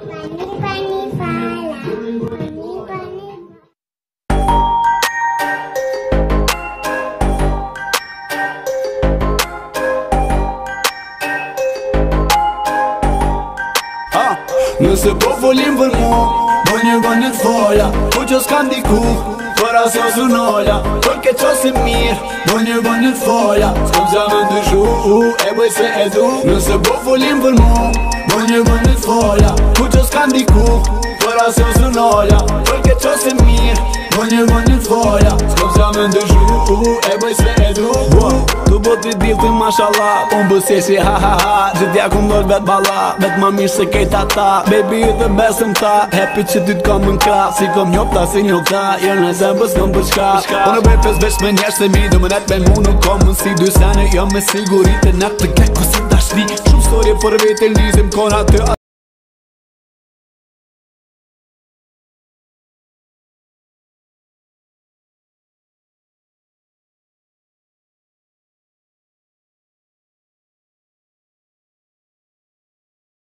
Pani fala, pani. Nëse po folim për mu, bënë foja, ku që s'kan diku, për as jo sunoja, për ke qosi mirë, bënë foja, s'kom qa me ndryshu, e bëj se e du. Nëse po folim për mu, bënë foja, ku që s'kan diku, për as jo sunoja, për ke qosi mirë, bënë foja, s'kom qa me ndryshu, e bëj se e du. Tu boti dilti mashallah, unë bësjeshi ha ha ha, gjithja ku ndor vet balla, vet ma mirë se kejt ata. Baby ju të besëm ta, happy që ty t'kom në kra, si kom njopta si njopta, jo në zembës kom për shka. Unë bëj pes vesh me njerë se mi, do më net me mu nuk kom më si dy sene, jo me sigurit e net të keko si dashni. Shumë storje për vete lizim kona të